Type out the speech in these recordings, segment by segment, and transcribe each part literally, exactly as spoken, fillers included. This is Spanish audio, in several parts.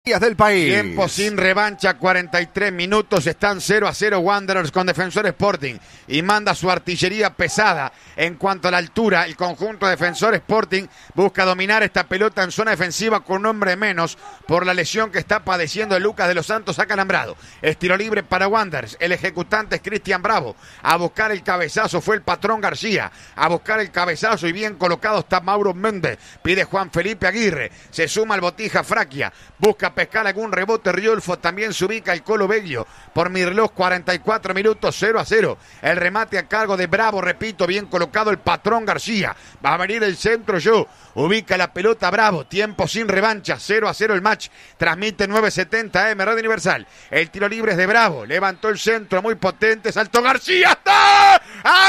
del país. Tiempo sin revancha, cuarenta y tres minutos, están cero a cero Wanderers con Defensor Sporting y manda su artillería pesada en cuanto a la altura. El conjunto Defensor Sporting busca dominar esta pelota en zona defensiva con un hombre menos por la lesión que está padeciendo el Lucas de los Santos acalambrado. Es tiro libre para Wanderers, el ejecutante es Cristian Bravo, a buscar el cabezazo fue el patrón García, a buscar el cabezazo y bien colocado está Mauro Méndez, pide Juan Felipe Aguirre, se suma el Botija Fraquia, busca pescar algún rebote Riolfo, también se ubica el Colo Bello por mi reloj, cuarenta y cuatro minutos, cero a cero, el remate a cargo de Bravo, repito, bien colocado el patrón García, va a venir el centro yo, ubica la pelota Bravo, tiempo sin revancha, cero a cero el match, transmite nueve setenta M, Radio Universal, el tiro libre es de Bravo, levantó el centro muy potente, saltó García, ¡está!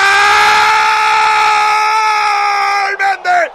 ¡Ah! ¡Méndez!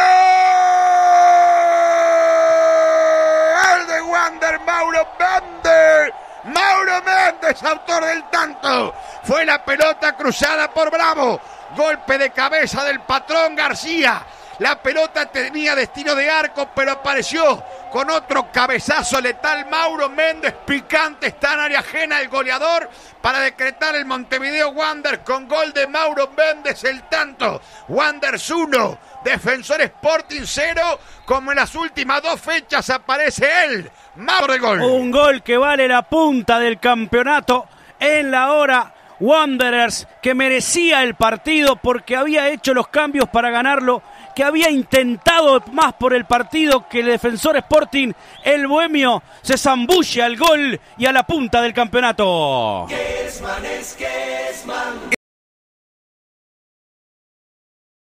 Mauro Méndez, Mauro Méndez, autor del tanto, fue la pelota cruzada por Bravo, golpe de cabeza del patrón García, la pelota tenía destino de arco, pero apareció con otro cabezazo letal Mauro Méndez, picante, está en área ajena el goleador para decretar el Montevideo Wanderers con gol de Mauro Méndez, el tanto, Wanderers uno, Defensor Sporting cero, como en las últimas dos fechas aparece él, Mauro del gol. Un gol que vale la punta del campeonato en la hora. Wanderers que merecía el partido porque había hecho los cambios para ganarlo, que había intentado más por el partido que el Defensor Sporting. El bohemio se zambulle al gol y a la punta del campeonato.